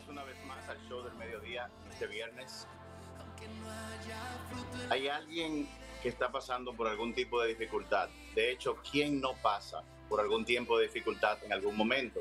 Bienvenidos una vez más al show del mediodía este viernes. Hay alguien que está pasando por algún tipo de dificultad. De hecho, ¿quién no pasa por algún tiempo de dificultad en algún momento?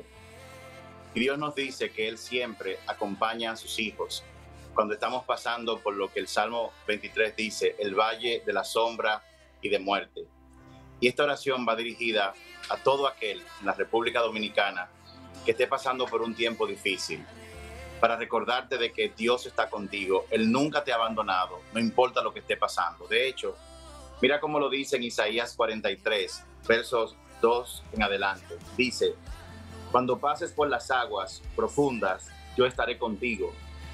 Y Dios nos dice que Él siempre acompaña a sus hijos cuando estamos pasando por lo que el Salmo 23 dice, el valle de la sombra y de muerte. Y esta oración va dirigida a todo aquel en la República Dominicana que esté pasando por un tiempo difícil, para recordarte de que Dios está contigo. Él nunca te ha abandonado, no importa lo que esté pasando. De hecho, mira cómo lo dice en Isaías 43, versos 2 en adelante. Dice, cuando pases por las aguas profundas, yo estaré contigo.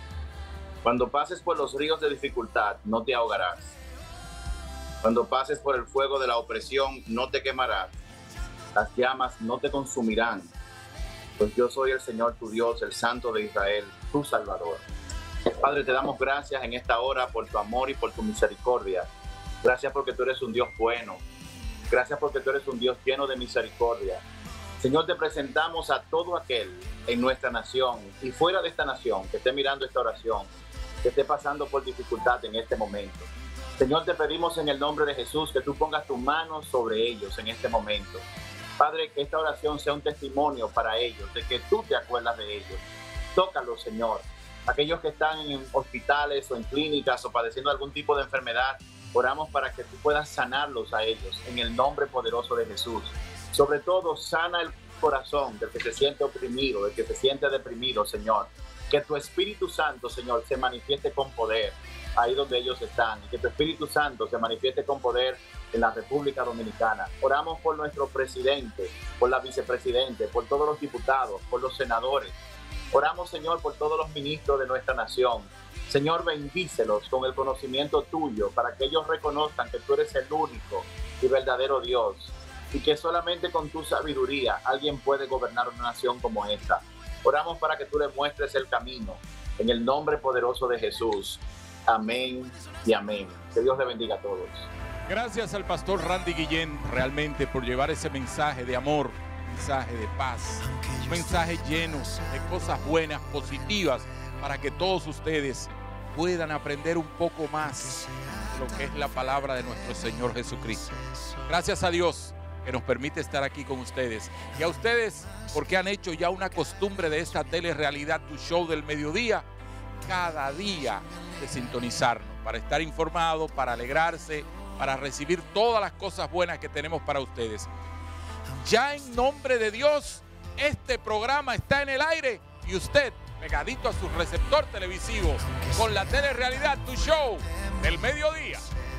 Cuando pases por los ríos de dificultad, no te ahogarás. Cuando pases por el fuego de la opresión, no te quemarás. Las llamas no te consumirán. Pues yo soy el Señor tu Dios, el Santo de Israel, tu Salvador. Padre, te damos gracias en esta hora por tu amor y por tu misericordia. Gracias porque tú eres un Dios bueno. Gracias porque tú eres un Dios lleno de misericordia. Señor, te presentamos a todo aquel en nuestra nación y fuera de esta nación que esté mirando esta oración, que esté pasando por dificultad en este momento. Señor, te pedimos en el nombre de Jesús que tú pongas tu mano sobre ellos en este momento. Padre, que esta oración sea un testimonio para ellos, de que tú te acuerdas de ellos. Tócalos, Señor. Aquellos que están en hospitales o en clínicas o padeciendo algún tipo de enfermedad, oramos para que tú puedas sanarlos a ellos en el nombre poderoso de Jesús. Sobre todo, sana el corazón del que se siente oprimido, del que se siente deprimido, Señor. Que tu Espíritu Santo, Señor, se manifieste con poder ahí donde ellos están. Y que tu Espíritu Santo se manifieste con poder en la República Dominicana. Oramos por nuestro presidente, por la vicepresidente, por todos los diputados, por los senadores. Oramos, Señor, por todos los ministros de nuestra nación. Señor, bendícelos con el conocimiento tuyo para que ellos reconozcan que tú eres el único y verdadero Dios y que solamente con tu sabiduría alguien puede gobernar una nación como esta. Oramos para que tú le muestres el camino en el nombre poderoso de Jesús. Amén y amén. Que Dios le bendiga a todos. Gracias al pastor Randy Guillén realmente por llevar ese mensaje de amor, mensaje de paz, un mensaje lleno de cosas buenas, positivas, para que todos ustedes puedan aprender un poco más de lo que es la palabra de nuestro Señor Jesucristo. Gracias a Dios que nos permite estar aquí con ustedes. Y a ustedes, porque han hecho ya una costumbre de esta telerrealidad, tu show del mediodía, cada día de sintonizarnos, para estar informado, para alegrarse, para recibir todas las cosas buenas que tenemos para ustedes. Ya en nombre de Dios, este programa está en el aire y usted, pegadito a su receptor televisivo, con la telerrealidad, tu show del mediodía.